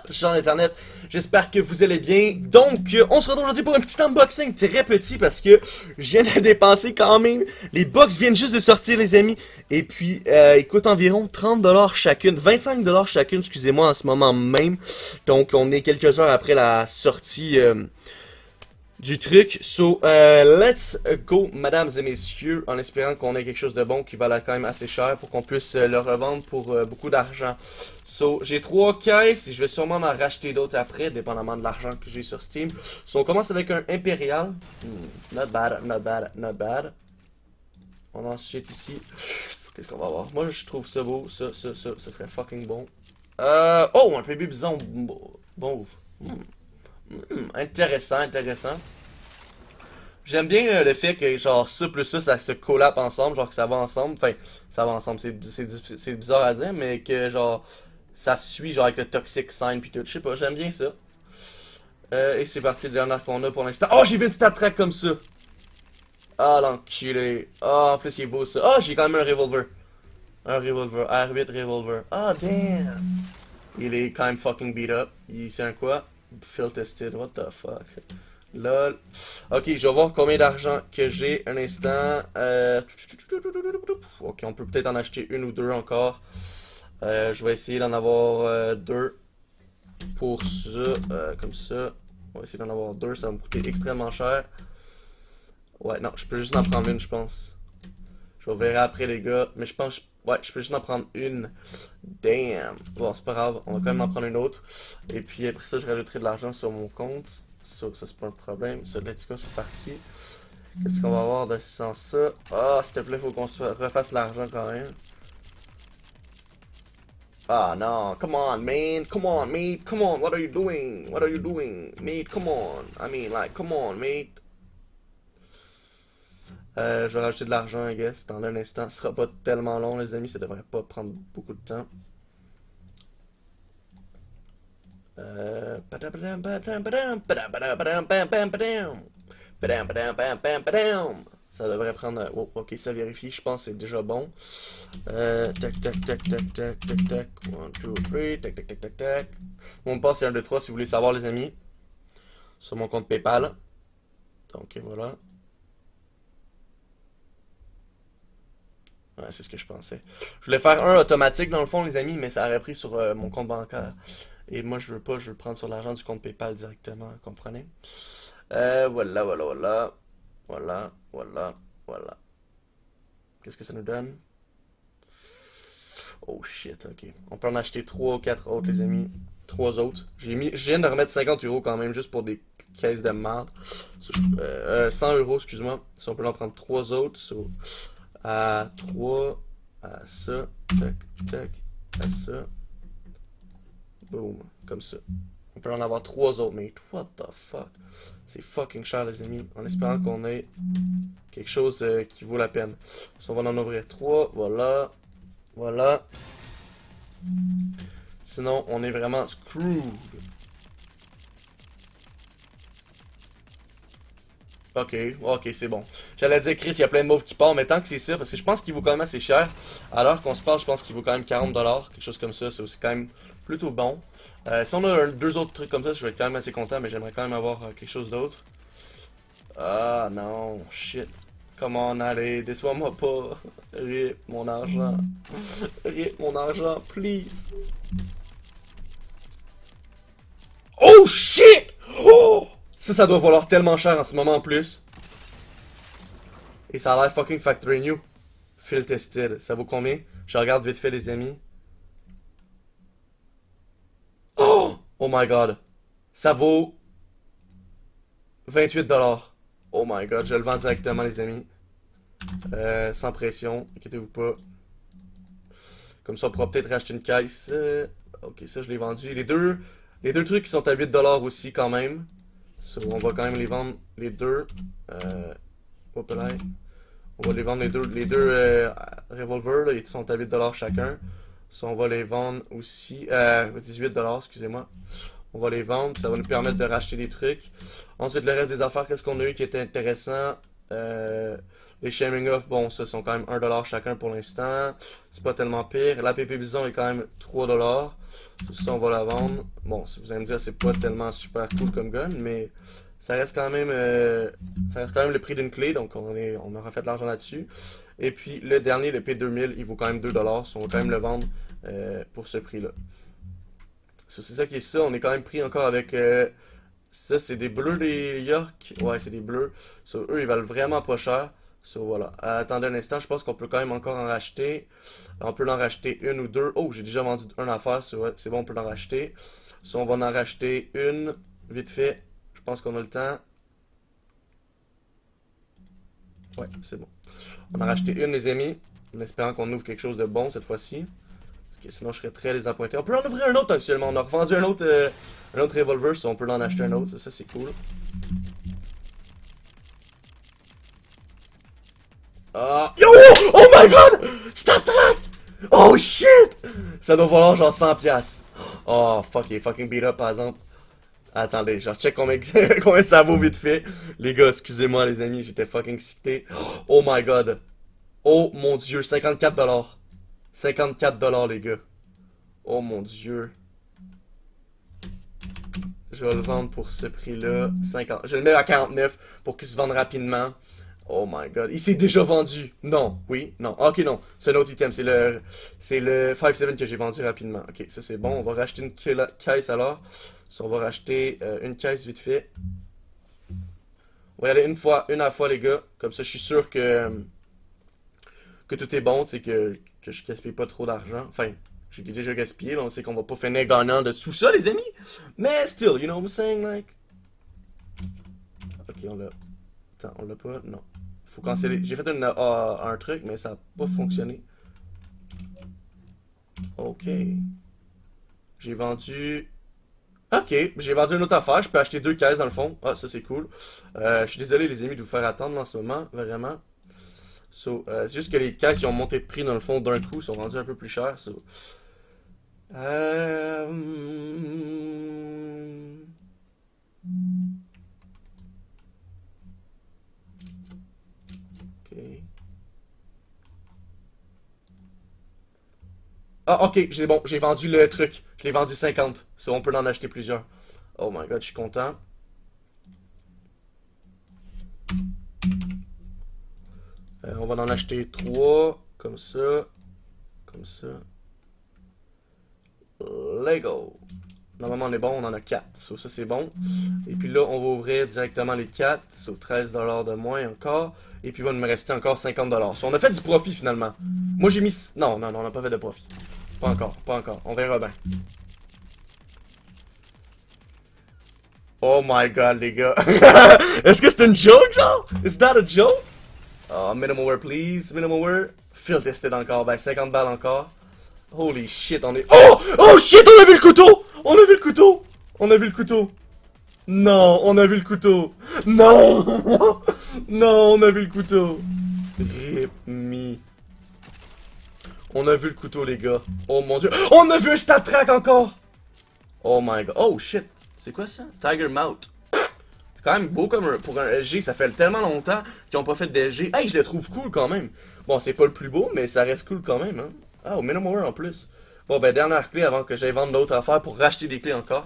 gens d'internet, j'espère que vous allez bien. Donc, on se retrouve aujourd'hui pour un petit unboxing très petit parce que je viens de dépenser quand même. Les box viennent juste de sortir les amis. Et puis, ils coûtent environ 30$ chacune, 25$ chacune, excusez-moi, en ce moment même. Donc, on est quelques heures après la sortie du truc. So, let's go, mesdames et messieurs, en espérant qu'on ait quelque chose de bon qui valait quand même assez cher pour qu'on puisse le revendre pour beaucoup d'argent. So, j'ai 3 caisses et je vais sûrement en racheter d'autres après, dépendamment de l'argent que j'ai sur Steam. So, on commence avec un Impérial. Not bad, not bad, not bad. On a ensuite ici. Qu'est-ce qu'on va avoir? Moi, je trouve ça beau. Ça serait fucking bon. Oh, un PB bison. Bon. Intéressant, intéressant. J'aime bien le fait que genre ça plus ça se collab ensemble, genre que ça va ensemble. Enfin, ça va ensemble, c'est bizarre à dire, mais que genre ça suit genre avec le toxic sign puis tout. Je sais pas, j'aime bien ça. Et c'est parti, le dernier qu'on a pour l'instant. Oh, j'ai vu une stat track comme ça. Ah, l'enculé. Ah, en plus il est beau ça. Ah, j'ai quand même un revolver. Un revolver, R8 revolver. Ah, damn. Il est quand même fucking beat up. C'est un quoi? Field tested, what the fuck. Lol. Ok, je vais voir combien d'argent que j'ai un instant. Ok, on peut peut-être en acheter une ou deux encore. Je vais essayer d'en avoir deux. Pour ça, comme ça. On va essayer d'en avoir deux, ça va me coûter extrêmement cher. Ouais, non, je peux juste en prendre une, je pense. Je verrai après, les gars. Mais je pense, ouais, je peux juste en prendre une. Damn. Bon, c'est pas grave, on va quand même en prendre une autre. Et puis après ça, je rajouterai de l'argent sur mon compte. Ça c'est pas un problème. Ça, let's go, c'est parti. Qu'est-ce qu'on va avoir de sans ça? Ah, s'il te plaît, faut qu'on se refasse l'argent quand même. Ah non, come on, man. Come on, mate. Come on, what are you doing? What are you doing? Mate, come on. I mean, like, come on, mate. Je vais rajouter de l'argent, I guess, dans un instant. Ce sera pas tellement long, les amis. Ça devrait pas prendre beaucoup de temps. Ça devrait prendre... Oh, ok, ça vérifie. Je pense que c'est déjà bon. Tac, tac, tac, tac, tac, tac, tac. 1, 2, 3. Tac, tac, tac, tac, tac. Mon passe, c'est 1, 2, 3 si vous voulez savoir, les amis. Sur mon compte PayPal. Donc, voilà. Ouais, c'est ce que je pensais. Je voulais faire un automatique dans le fond, les amis, mais ça aurait pris sur mon compte bancaire. Et moi, je veux pas, je veux le prendre sur l'argent du compte PayPal directement, comprenez? Voilà, voilà, voilà. Voilà, voilà, voilà. Qu'est-ce que ça nous donne? Oh shit, ok. On peut en acheter 3 ou 4 autres, les amis. 3 autres. Je viens de remettre 50€ quand même, juste pour des caisses de merde. 100€, excuse-moi. Si on peut en prendre 3 autres, so, à 3, à ça, tac, tac, à ça. Boom, comme ça. On peut en avoir 3 autres, mate. What the fuck? C'est fucking cher, les amis. En espérant qu'on ait quelque chose qui vaut la peine. So, on va en ouvrir 3. Voilà. Voilà. Sinon, on est vraiment screwed. Ok, ok, c'est bon. J'allais dire, Chris, il y a plein de mauves qui partent, mais tant que c'est ça, parce que je pense qu'il vaut quand même assez cher. Alors qu'on se parle, je pense qu'il vaut quand même 40$, quelque chose comme ça. C'est quand même plutôt bon. Si on a deux autres trucs comme ça, je vais être quand même assez content, mais j'aimerais quand même avoir quelque chose d'autre. Ah non, shit. Comment allez, déçois-moi pas. Rip mon argent. Rip mon argent, please. Oh shit! Oh! Ça doit valoir tellement cher en ce moment en plus. Et ça a l'air fucking factory new. Field tested. Ça vaut combien? Je regarde vite fait, les amis. Oh! Oh my god. Ça vaut 28$. Oh my god, je le vends directement, les amis. Sans pression, inquiétez-vous pas. Comme ça, on pourra peut-être racheter une caisse. Ok, ça, je l'ai vendu. Les deux trucs qui sont à 8$ aussi, quand même. So, on va quand même les vendre les deux. Hop là. On va les vendre les deux revolvers, là, ils sont à 8$ chacun. So, on va les vendre aussi. 18$, excusez-moi. On va les vendre, ça va nous permettre de racheter des trucs. Ensuite, le reste des affaires, qu'est-ce qu'on a eu qui était intéressant? Les Shaming Off, bon, ça sont quand même 1$ chacun pour l'instant. C'est pas tellement pire. La PP Bison est quand même 3$. Ça, on va la vendre. Bon, si vous allez me dire, c'est pas tellement super cool comme gun, mais ça reste quand même, le prix d'une clé, donc on aura fait de l'argent là-dessus. Et puis le dernier, le P2000, il vaut quand même 2$. On va quand même le vendre pour ce prix-là. C'est ça qui est ça. On est quand même pris encore avec... ça, c'est des bleus des York. Ouais, c'est des bleus. So, eux, ils valent vraiment pas cher. So, voilà. Attendez un instant, je pense qu'on peut quand même encore en racheter. On peut en racheter une ou deux. Oh, j'ai déjà vendu une affaire. So, ouais, c'est bon, on peut en racheter. So, on va en racheter une, vite fait. Je pense qu'on a le temps. Ouais, c'est bon. On en a racheté une, les amis. En espérant qu'on ouvre quelque chose de bon cette fois-ci. Parce que sinon, je serais très désappointé. On peut en ouvrir un autre actuellement. On a revendu un autre revolver. So on peut en acheter un autre. Ça c'est cool. Ah. Yo! Oh my god! Star Trek! Oh shit! Ça doit valoir genre 100$. Oh fuck, il est fucking beat up par exemple. Attendez, genre check combien, combien ça vaut vite fait. Les gars, excusez-moi les amis, j'étais fucking excité. Oh my god. Oh mon dieu, 54$. 54$ les gars. Oh mon dieu. Je vais le vendre pour ce prix-là. 50. Je vais le mettre à 49 pour qu'il se vende rapidement. Oh my god. Il s'est déjà vendu. Non. Oui. Non. Ok, non. C'est un autre item. C'est le 5-7 que j'ai vendu rapidement. Ok, ça c'est bon. On va racheter une caisse alors. So, on va racheter une caisse vite fait. On va y aller une à la fois les gars. Comme ça je suis sûr que tout est bon. Tu sais que je gaspille pas trop d'argent. Enfin, j'ai déjà gaspillé. Là, on sait qu'on va pas finir gagnant de tout ça les amis. Mais still, you know what I'm saying like. Ok, on l'a. Attends, on l'a pas? Non. Faut canceller. J'ai fait un truc, mais ça n'a pas fonctionné. Ok. J'ai vendu... Ok, j'ai vendu une autre affaire. Je peux acheter 2 caisses dans le fond. Ah, ça c'est cool. Je suis désolé les amis de vous faire attendre en ce moment. Vraiment. So, c'est juste que les caisses ils ont monté de prix dans le fond d'un coup. Ils sont rendus un peu plus chers. So. Ah, ok, bon, j'ai vendu le truc. Je l'ai vendu 50. So, on peut en acheter plusieurs. Oh my god, je suis content. On va en acheter 3. Comme ça. Comme ça. Lego. Normalement, on est bon, on en a 4. So, ça, c'est bon. Et puis là, on va ouvrir directement les 4. So, 13$ de moins encore. Et puis, il va me rester encore 50$. So, on a fait du profit, finalement. Moi, j'ai mis... Non, on n'a pas fait de profit. Pas encore, pas encore. On verra bien. Oh my god, les gars. Est-ce que c'est une joke, genre? Is that a joke? Oh, minimal wear, please. Minimal wear. Field tested encore. Ben, 50 balles encore. Holy shit, on est... Oh! Oh shit, on a vu le couteau! On a vu le couteau! On a vu le couteau! Non, on a vu le couteau! Non! Non, on a vu le couteau! Rip me. On a vu le couteau, les gars. Oh mon dieu. On a vu un stat track encore! Oh my god. Oh shit. C'est quoi ça? Tiger Mouth. C'est quand même beau comme pour un SG. Ça fait tellement longtemps qu'ils ont pas fait de SG. Hey, je le trouve cool quand même. Bon, c'est pas le plus beau, mais ça reste cool quand même. Hein? Ah, au minimum en plus. Bon, ben, dernière clé avant que j'aille vendre l'autre affaire pour racheter des clés encore.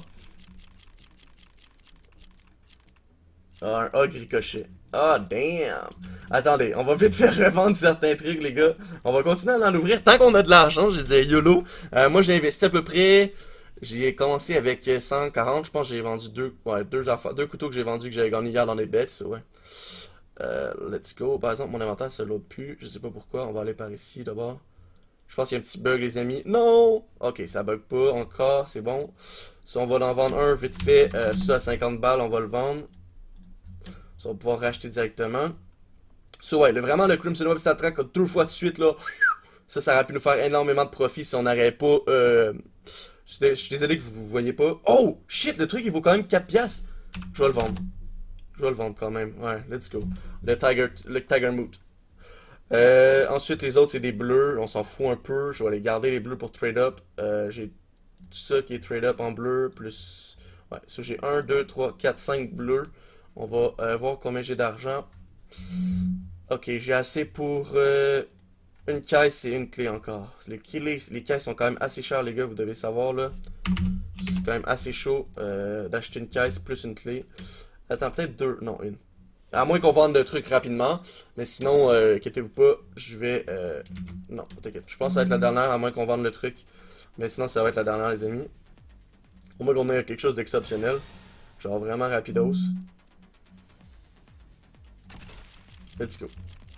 Ah, un hog ricochet. Ah, damn. Attendez, on va vite faire revendre certains trucs, les gars. On va continuer à en ouvrir tant qu'on a de l'argent. Je disais YOLO. Moi, j'ai investi à peu près... J'ai commencé avec 140. Je pense que j'ai vendu deux couteaux que j'ai vendus que j'avais gagné hier dans les bêtes. So, ouais. Let's go. Par exemple, mon inventaire se load plus. Je sais pas pourquoi. On va aller par ici d'abord. Je pense qu'il y a un petit bug, les amis. Non! Ok, ça bug pas encore. C'est bon. So, on va en vendre un vite fait. Ça à 50 balles, on va le vendre. So, on va pouvoir racheter directement. So, ouais, vraiment, le Crimson Web Star Trek 2 fois de suite, là. Ça aurait pu nous faire énormément de profit si on n'aurait pas... Je suis désolé que vous voyez pas. Oh! Shit, le truc, il vaut quand même 4 piastres. Je vais le vendre. Je vais le vendre quand même. Ouais, let's go. Le Tiger Moot. Ensuite, les autres, c'est des bleus. On s'en fout un peu. Je vais les garder, les bleus, pour trade up. J'ai tout ça qui est trade up en bleu. Plus... Ouais, ça, j'ai 1, 2, 3, 4, 5 bleus. On va voir combien j'ai d'argent. Ok, j'ai assez pour une caisse et une clé encore. Les caisses sont quand même assez chères, les gars, vous devez savoir, là. C'est quand même assez chaud d'acheter une caisse plus une clé. Attends, peut-être deux. Non, une. À moins qu'on vende le truc rapidement. Mais sinon, inquiétez-vous pas, je vais... Non, t'inquiète. Je pense que ça va être la dernière, à moins qu'on vende le truc. Mais sinon, ça va être la dernière, les amis. Au moins qu'on ait quelque chose d'exceptionnel. Genre vraiment rapidos. Let's go.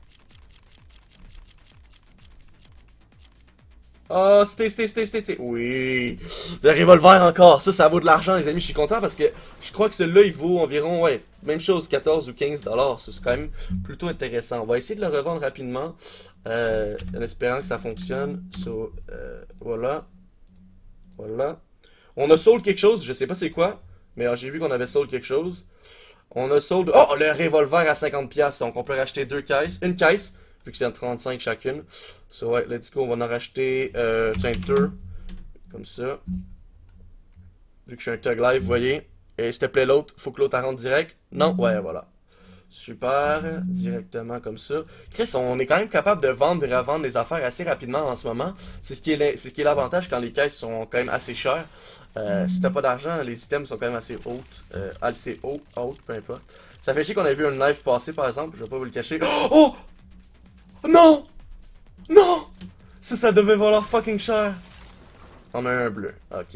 Ah, stay. Oui. Le revolver encore. Ça vaut de l'argent, les amis. Je suis content parce que je crois que celui-là, il vaut environ, ouais, même chose, 14 ou 15 dollars. C'est quand même plutôt intéressant. On va essayer de le revendre rapidement. En espérant que ça fonctionne. So, voilà. Voilà. On a sold quelque chose. Je sais pas c'est quoi. Mais j'ai vu qu'on avait sold quelque chose. On a sold... Oh, le revolver à 50$. Donc, on peut racheter deux caisses. Une caisse, vu que c'est en 35 chacune. So, ouais, let's go. On va en racheter, tiens, deux. Comme ça. Vu que je suis un Tug Live, vous voyez. Et s'il te plaît, l'autre, faut que l'autre rentre direct. Non, ouais, voilà. Super, directement comme ça. Chris, on est quand même capable de vendre et revendre des affaires assez rapidement en ce moment. C'est ce qui est l'avantage quand les caisses sont quand même assez chères. Si t'as pas d'argent, les items sont quand même assez hautes. Assez hautes, peu importe. Ça fait chier qu'on ait vu un knife passer par exemple, je vais pas vous le cacher. Oh! Non! Non! Ça devait valoir fucking cher. On a un bleu. Ok.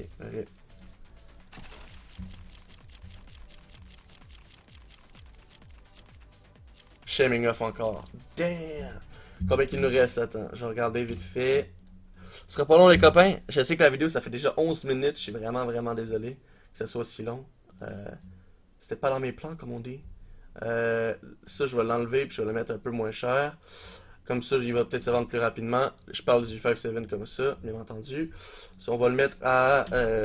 Shaming off encore. Damn! Combien qu'il nous reste? Attends, je vais regarder vite fait. Ce sera pas long les copains. Je sais que la vidéo ça fait déjà 11 minutes. Je suis vraiment désolé que ça soit si long. C'était pas dans mes plans comme on dit. Ça je vais l'enlever puis je vais le mettre un peu moins cher. Comme ça il va peut-être se vendre plus rapidement. Je parle du 5.7 comme ça, bien entendu. Ça on va le mettre à...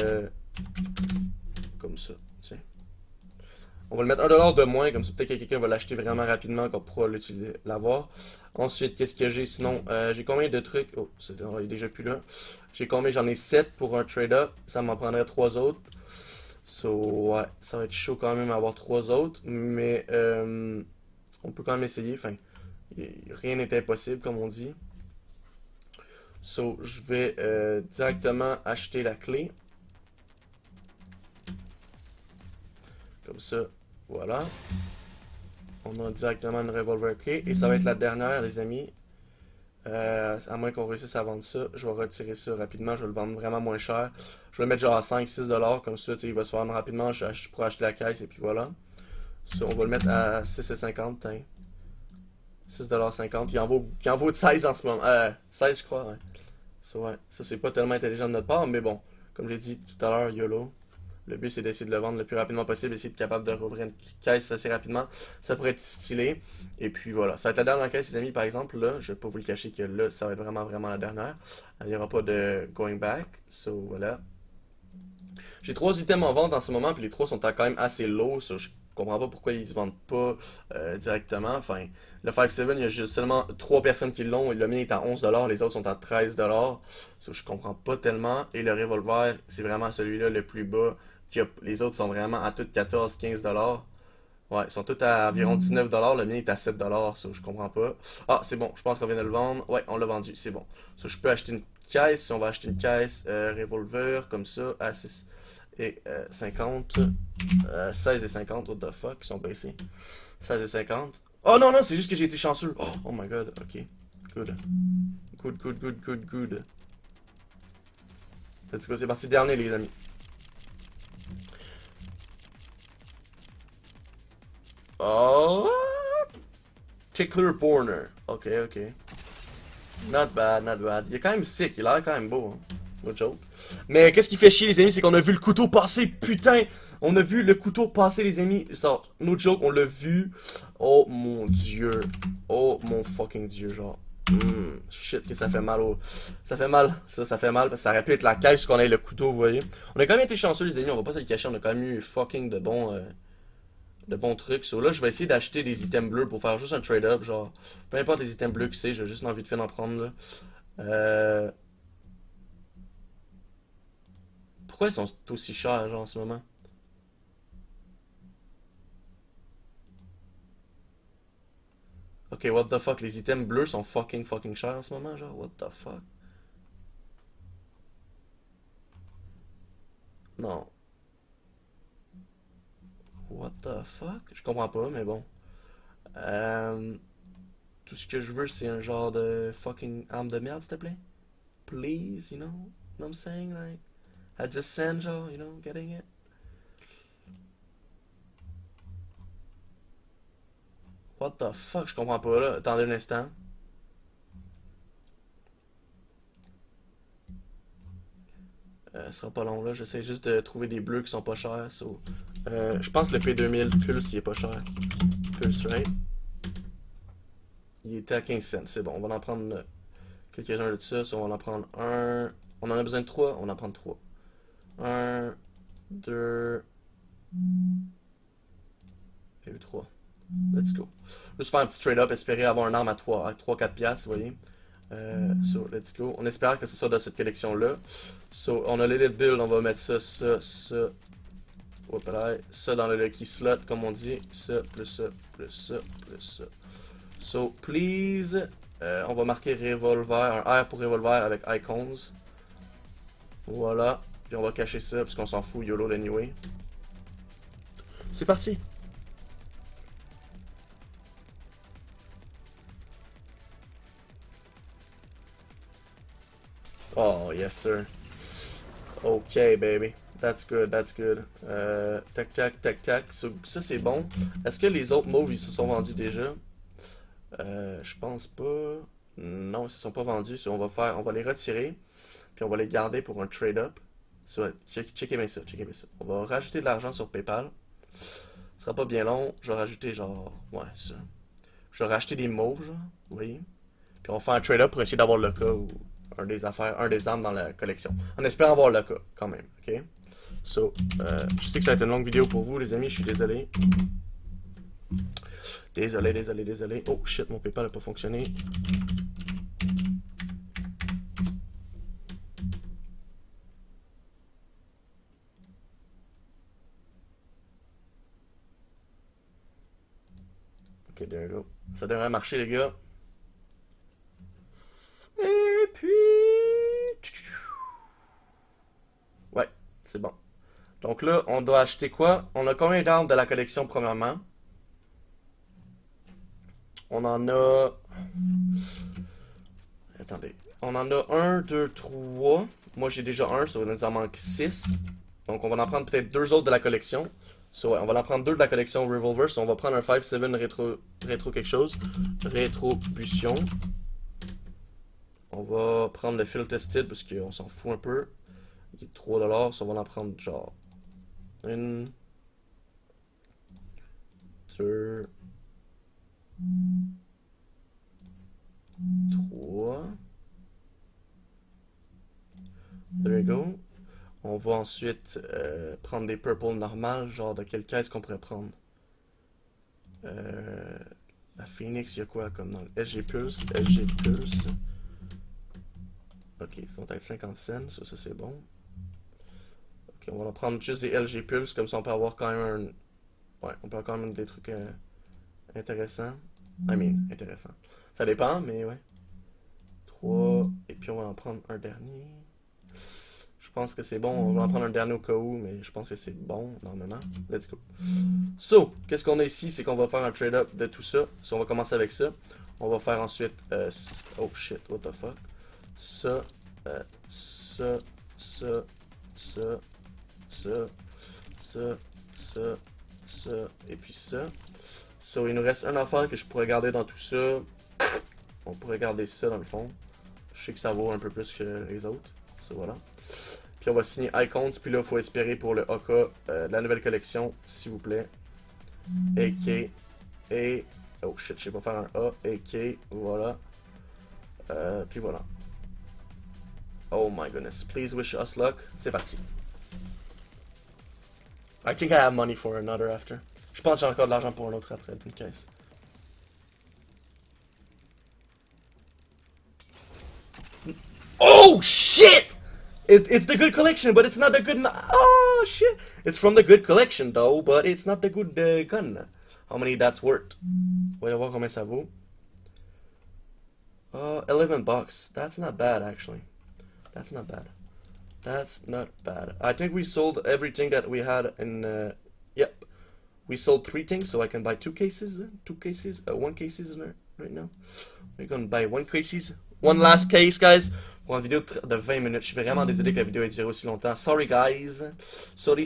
comme ça, tiens. On va le mettre 1$ de moins, comme ça peut-être que quelqu'un va l'acheter vraiment rapidement, qu'on pourra l'avoir. Ensuite, qu'est-ce que j'ai sinon? J'ai combien de trucs? Oh, il est déjà plus là. J'ai combien? J'en ai 7 pour un trade-up. Ça m'en prendrait 3 autres. So, ouais, ça va être chaud quand même d'avoir 3 autres. Mais on peut quand même essayer. Enfin, rien n'est impossible, comme on dit. So, je vais directement acheter la clé. Comme ça, voilà. On a directement une revolver clé. Et ça va être la dernière, les amis. À moins qu'on réussisse à vendre ça. Je vais retirer ça rapidement. Je vais le vendre vraiment moins cher. Je vais le mettre genre à 5-6$. Comme ça, il va se vendre rapidement. Je pourrai acheter la caisse et puis voilà. Ça, on va le mettre à 6,50$. 6,50$. Il en vaut de 16 en ce moment. 16, je crois. Ouais. Ça c'est pas tellement intelligent de notre part. Mais bon, comme j'ai dit tout à l'heure, YOLO. Le but, c'est d'essayer de le vendre le plus rapidement possible, essayer d'être capable de rouvrir une caisse assez rapidement. Ça pourrait être stylé. Et puis voilà. Ça va être la dernière caisse, les amis, par exemple. Là, je vais pas vous le cacher que là, ça va être vraiment la dernière. Il n'y aura pas de going back. So, voilà. J'ai 3 items en vente en ce moment, puis les 3 sont quand même assez low. So, je comprends pas pourquoi ils se vendent pas directement. Enfin, le 5.7, il y a juste seulement 3 personnes qui l'ont. Et le mien est à 11$, les autres sont à 13$. So, je comprends pas tellement. Et le revolver, c'est vraiment celui-là le plus bas. Les autres sont vraiment à tout 14-15$. Ouais, ils sont tous à environ 19$. Le mien est à 7$. Ça, je comprends pas. Ah, c'est bon. Je pense qu'on vient de le vendre. Ouais, on l'a vendu. C'est bon. Ça, je peux acheter une caisse. Si on va acheter une caisse revolver comme ça à 6 et 50. 16 et 50. What the fuck? Ils sont baissés. 16 et 50. Oh non, c'est juste que j'ai été chanceux. Oh my god. Ok. Good. Good. Let's go. C'est parti. Dernier, les amis. Oh! Tickler Borner. Ok. Not bad. Il est quand même sick, il a l'air quand même beau. Hein. No joke. Mais qu'est-ce qui fait chier, les amis, c'est qu'on a vu le couteau passer, putain! On a vu le couteau passer, les amis. Ça, no joke, on l'a vu. Oh mon dieu. Oh mon fucking dieu, genre. Shit, que ça fait mal Ça fait mal. Ça fait mal parce que ça aurait pu être la caisse qu'on ait le couteau, vous voyez. On a quand même été chanceux, les amis, on va pas se le cacher. On a quand même eu fucking de bons trucs. So là, je vais essayer d'acheter des items bleus pour faire juste un trade-up. Genre, peu importe les items bleus que c'est, j'ai juste envie de faire d'en prendre là. Pourquoi ils sont aussi chers, genre, en ce moment? Ok, Ok, what the fuck, les items bleus sont fucking chers en ce moment, genre, what the fuck. Non. What the fuck? Je comprends pas, mais bon. Tout ce que je veux, c'est un genre de fucking arme de merde, s'il te plaît. Please, you know what I'm saying? Like, I just send, genre, you know, getting it. What the fuck? Je comprends pas, là. Attendez un instant. Ce sera pas long, là. J'essaie juste de trouver des bleus qui sont pas chers. So, je pense que le P2000 Pulse, il est pas cher. Pulse, right? Il était à 15 cents. C'est bon, on va en prendre quelques-uns de ça. So, on va en prendre un. On en a besoin de 3. On va en prendre 3. 1, 2. Et 3. Let's go. Juste faire un petit trade-up, espérer avoir un arme à 3-4 piastres, vous voyez. So, let's go. On espère que ce soit dans cette collection-là. So, on a l'Elite Build, on va mettre ça. Ça dans le lucky slot, comme on dit. Ça, plus ça, plus ça, plus ça. So, please. On va marquer revolver, un R pour revolver avec icons. Voilà. Puis on va cacher ça, parce qu'on s'en fout, YOLO anyway. C'est parti. Oh, yes, sir. Ok, baby. That's good, that's good. Tac, tac, tac, tac. Ça, c'est bon. Est-ce que les autres moves, ils se sont vendus déjà? Je pense pas. Non, ils se sont pas vendus. On va les retirer. Puis on va les garder pour un trade-up. Checkez bien ça, checkez bien ça. On va rajouter de l'argent sur PayPal. Ce sera pas bien long. Je vais rajouter genre... Ouais, ça. Je vais racheter des moves, genre. Vous voyez? Puis on va faire un trade-up pour essayer d'avoir le cas ou... un des armes dans la collection. En espérant avoir le cas, quand même, ok? So, je sais que ça va être une longue vidéo pour vous, les amis, je suis désolé. Désolé. Oh shit, mon PayPal n'a pas fonctionné. Ok, there you go. Ça devrait marcher, les gars. Et puis... Ouais, c'est bon. Donc là, on doit acheter quoi? On a combien d'armes de la collection, premièrement? On en a... Attendez. On en a 1, 2, 3. Moi, j'ai déjà un, ça nous en manque 6. Donc, on va en prendre peut-être 2 autres de la collection. So, ouais, on va en prendre 2 de la collection Revolver. So, on va prendre un 5.7 rétro quelque chose. Rétrobution. On va prendre le Field Tested parce qu'on s'en fout un peu. Il est 3$. So, on va en prendre genre... 1... 2... 3. There you go. On va ensuite prendre des purple normales. Genre de quelle caisse qu'on pourrait prendre? La Phoenix, il y a quoi comme dans le SG Pulse? SG Pulse. Ok, ils sont à 50 cents. Ça c'est bon. Ok, on va en prendre juste des LG Pulse. Comme ça on peut avoir quand même un... Ouais, on peut avoir quand même des trucs intéressants. Intéressant. Ça dépend, mais ouais. 3. Et puis on va en prendre un dernier. Je pense que c'est bon. On va en prendre un dernier au cas où, mais je pense que c'est bon, normalement. Let's go. So, qu'est-ce qu'on a ici? C'est qu'on va faire un trade-up de tout ça. So, on va commencer avec ça. On va faire ensuite... oh shit, what the fuck. Ça, et puis ça. So, il nous reste un affaire que je pourrais garder dans tout ça. On pourrait garder ça dans le fond. Je sais que ça vaut un peu plus que les autres. So, voilà. Puis on va signer Icons. Puis là, il faut espérer pour le AK de la nouvelle collection, s'il vous plaît. AK. Et... Oh shit, je sais pas faire un A. AK. Voilà. Puis voilà. Oh my goodness. Please wish us luck. C'est parti. I think I have money for another after. Je pense que j'ai encore de l'argent pour un autre après d'une caisse. Oh shit! It's the good collection, but it's not the good... Oh shit! It's from the good collection though, but it's not the good gun. How many that's worth? Voyons voir combien ça vaut. 11 bucks. That's not bad, actually. That's not bad. That's not bad. I think we sold everything that we had in, yep. We sold 3 things, so I can buy 2 cases. 1 cases right now. We're gonna buy 1 cases. One last case, guys. Pour une vidéo de 20 minutes. Je suis vraiment désolé que la vidéo ait duré aussi longtemps. Sorry, guys. Sorry.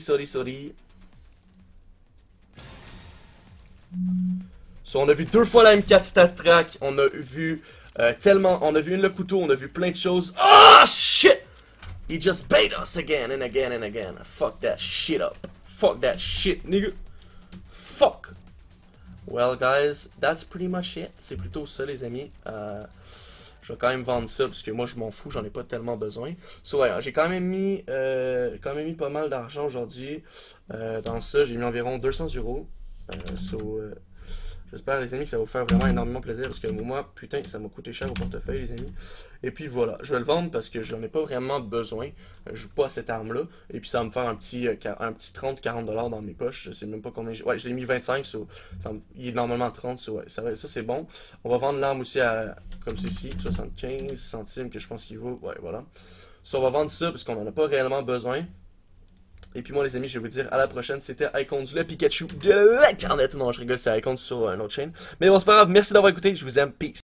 So, on a vu 2 fois la M4 Stat Track. On a vu on a vu le couteau. On a vu plein de choses. Ah, shit! He just bait us again and again and again. Fuck that shit up. Fuck that shit, nigga. Fuck. Well, guys, that's pretty much it. C'est plutôt ça, les amis. Je vais quand même vendre ça parce que moi, je m'en fous. J'en ai pas tellement besoin. So, ouais, j'ai quand même mis pas mal d'argent aujourd'hui. Dans ça, j'ai mis environ 200 €. J'espère, les amis, que ça va vous faire vraiment énormément plaisir parce que moi, putain, ça m'a coûté cher au portefeuille, les amis. Et puis voilà, je vais le vendre parce que j'en ai pas vraiment besoin. Je joue pas à cette arme-là. Et puis ça va me faire un petit 30-40 $ dans mes poches. Je sais même pas combien. Ouais, je l'ai mis 25, il est normalement 30, ouais, ça c'est bon. On va vendre l'arme aussi à, comme ceci, 75 centimes que je pense qu'il vaut. Ouais, voilà. On va vendre ça parce qu'on en a pas réellement besoin. Et puis moi, les amis, je vais vous dire à la prochaine. C'était Icons, le Pikachu de l'internet. Non, je rigole, c'est Icons sur une autre chaîne. Mais bon, c'est pas grave. Merci d'avoir écouté. Je vous aime. Peace.